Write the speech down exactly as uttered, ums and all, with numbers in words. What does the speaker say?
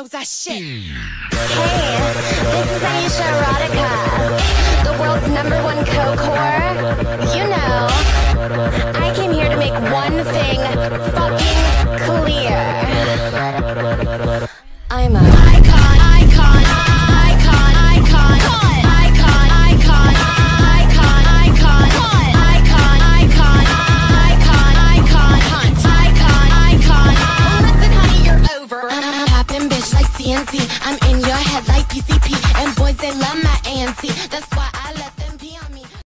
knows that shit. Hey, this is Aisha Erotica, the world's number one coke whore. You know, I came here to make one thing fucking clear.